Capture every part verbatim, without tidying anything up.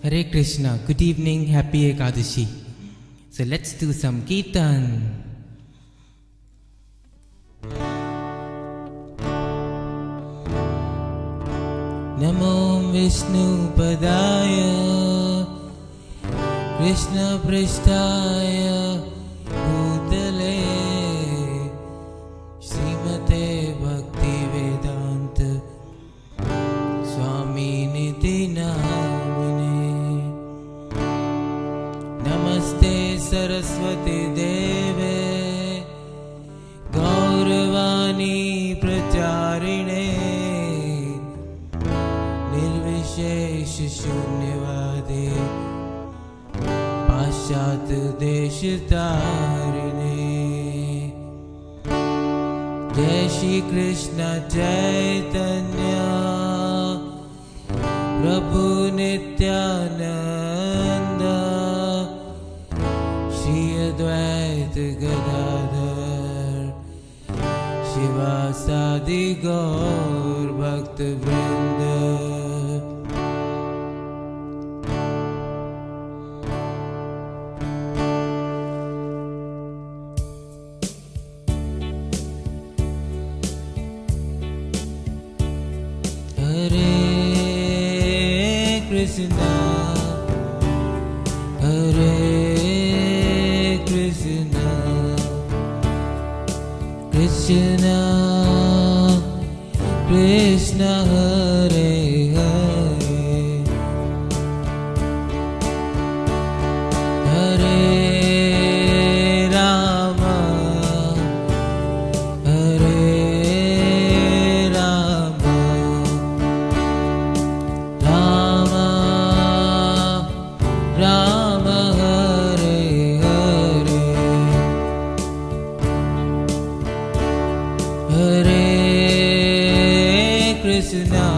Hare Krishna, good evening, happy Ekadashi. So let's do some Kirtan. Namo Vishnu Padaya Krishna Prishtaya Bhutale Srimate Bhakti Vedanta Swami Niti Namine Namaste Saraswati Deve Gauravani Pracharine Nirvishesh Shunyavade Pashat Desh Tarine Jai Shri Krishna Chaitanya Prabhu Nityananda Shri Advaita Gadadhar Shivasadi Gaur Bhakta Vrinda Krishna, Hare Krishna, Krishna, Krishna Hare Hare, Hare Rama, Hare Krishna,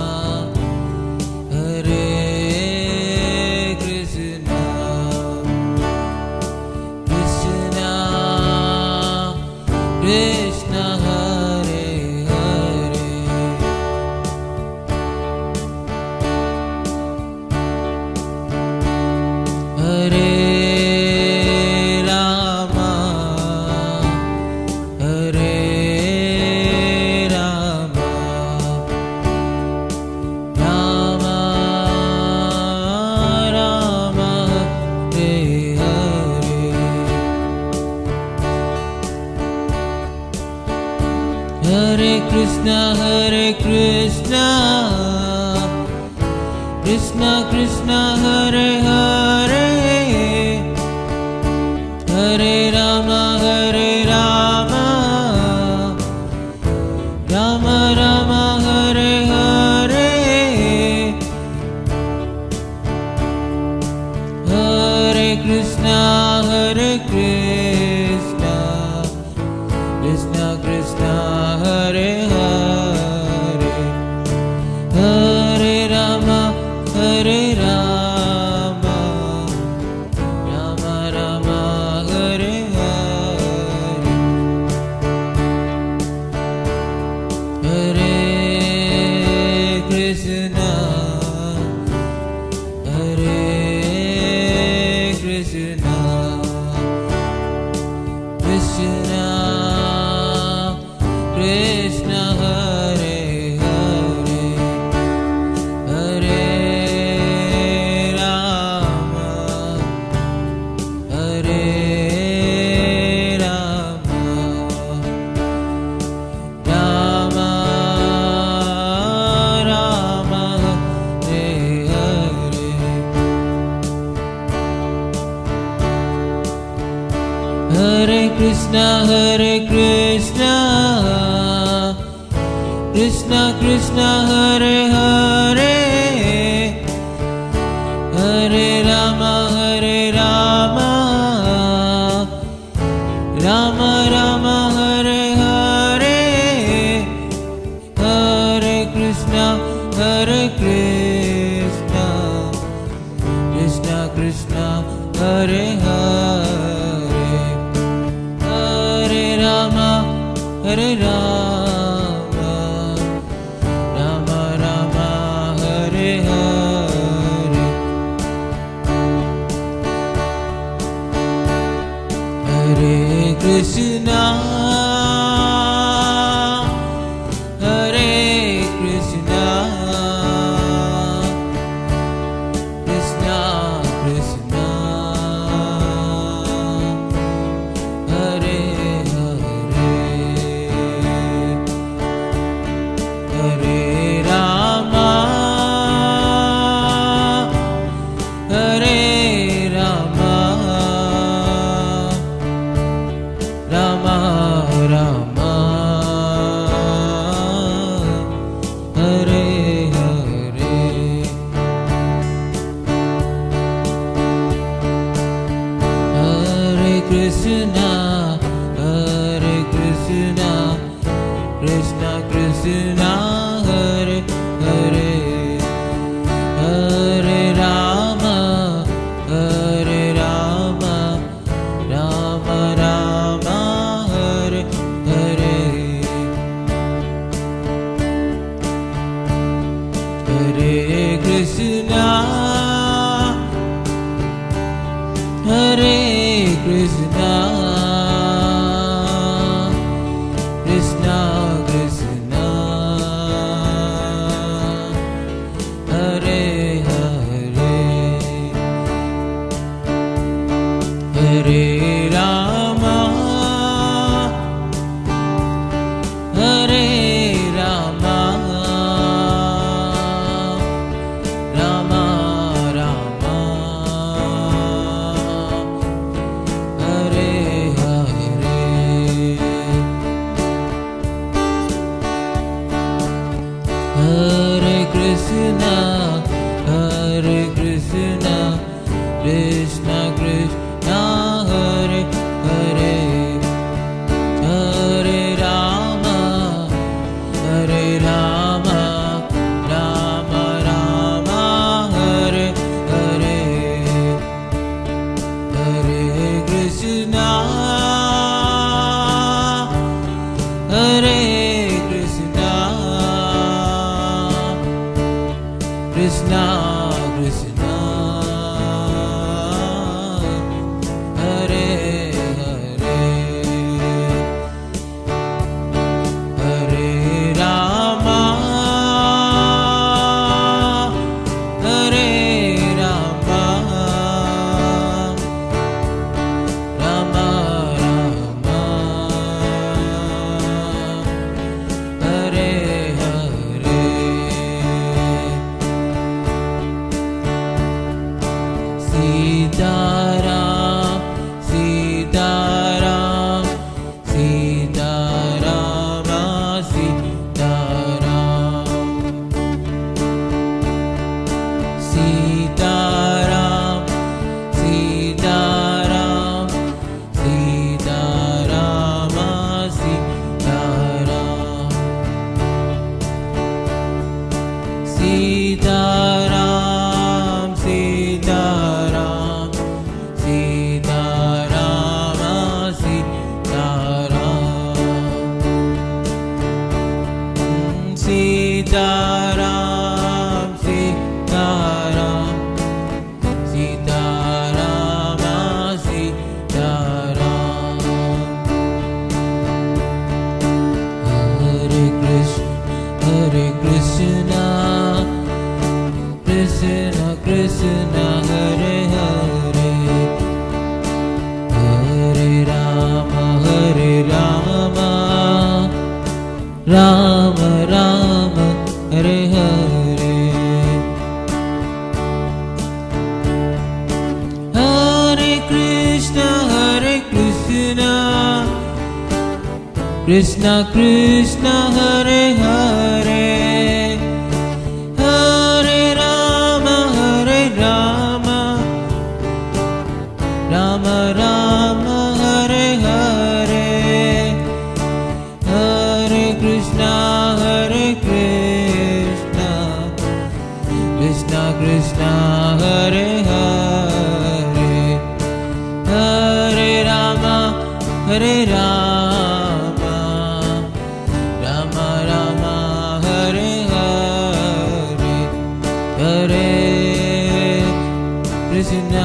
Hare Krishna, Krishna, Krishna Hare Hare, Hare Hare Krishna, Hare Krishna, Krishna Krishna, Hare Hare, Hare Rama, Hare Rama, Rama Rama, Hare Hare, Hare Krishna, Hare Krishna, Krishna Krishna, Hare Hare, Hare Rama, Hare Rama, Rama Rama, Hare Hare, Hare Krishna, Hare Krishna, Krishna Krishna Hare Hare, Hare Rama, Hare Rama, Rama Rama, Hare Hare, Hare Krishna, Hare Krishna, Krishna Krishna, Hare Hare, Hare Rama, Hare Rama, Rama Rama, Hare Hare, Hare Krishna, Hare Krishna, Krishna Krishna, Hare Hare, Hare Rama, Hare Rama, Rama Rama, Hare Hare, Krishna, Hare Krishna, Krishna Krishna, Hare Hare, Hare Rama, Hare Rama, Rama Rama, Hare Hare, Hare Krishna, Hare Krishna, Krishna Krishna, Hare Hare, Hare Rama, Hare Rama, Rama Rama, Hare Hare, Hare Krishna, Hare Krishna, Krishna Krishna, Hare Hare, Hare Rama, Hare Rama, Rama Rama, Hare Hare, Sitaram, Sitaram, Sitarama, Sitaram, Sitaram, Sitaram, Sitarama, Sitaram, Sitaram, Sitaram, Sitarama, Sitaram, Sitaram, Sitaram, Sitarama, Sitaram, Hare Krishna, Hare Krishna, Krishna Krishna, Hare Hare, Hare Rama, Hare Rama, Rama Rama, Hare Hare, Hare Krishna, Hare Krishna, Krishna Krishna, Hare Hare, Hare Rama, Hare Rama, Rama Rama, Hare Hare, Hare Krishna, Hare Krishna, Krishna Krishna, Hare Hare, Hare Rama, Hare Rama, Rama Rama, Hare Hare, Hare Krishna,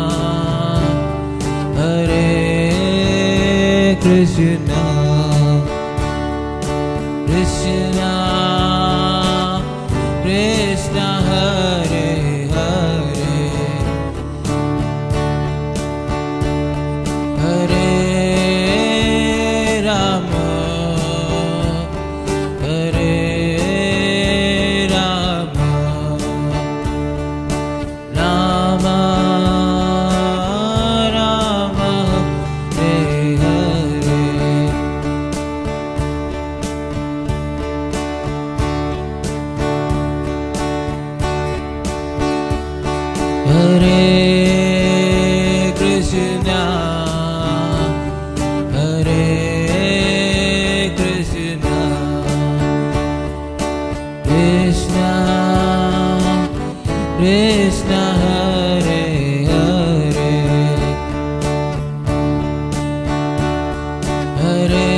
Hare Krishna, Krishna Krishna, Hare Hare, Hare Rama, Hare Rama, Rama Rama, Hare Hare, Hare Krishna, Hare Krishna, Krishna Krishna, Hare Hare, Hare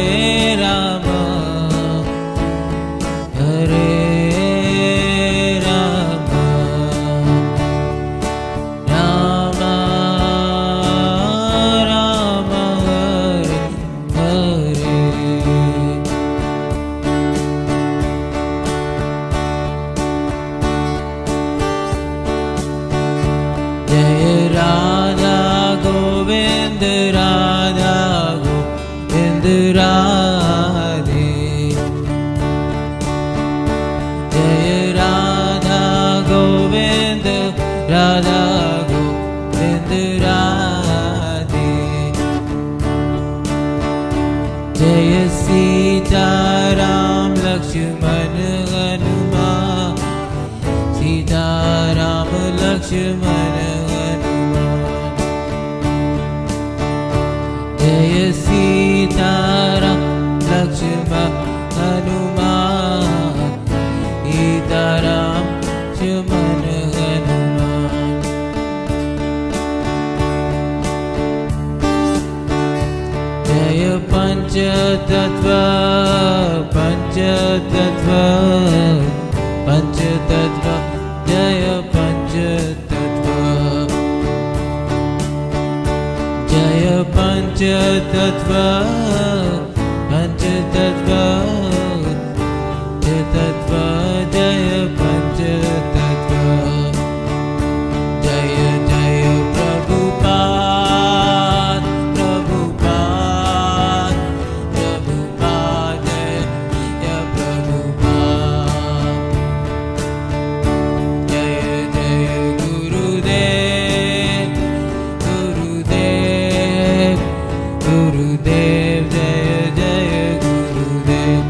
Rama, Hare Lakshman Hanuman. जय सीताराम लक्ष्मण हनुमान, सीताराम लक्ष्मण हनुमान। जय पंचतत्व पंचतत्व पंचतत्व, जय पंचतत्व। जय पंचतत्व पंचतत्व पंचतत्व, जय पंचतत्व। जय जय प्रभुपाद प्रभुपाद प्रभुपाद, जय जय प्रभुपाद। जय जय गुरुदेव गुरुदेव गुरुदेव, जय जय गुरुदेव।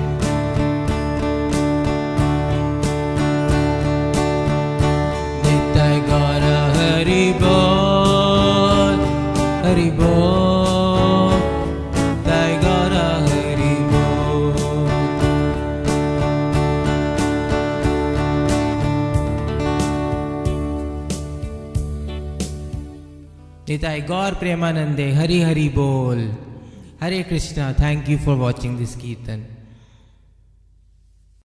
निताय गौर हरि बोल हरि बोल, निताय गौर हरि बोल। निताय गौर प्रेमानंदे, हरि हरि बोल। Hare Krishna. Thank you for watching this Kirtan.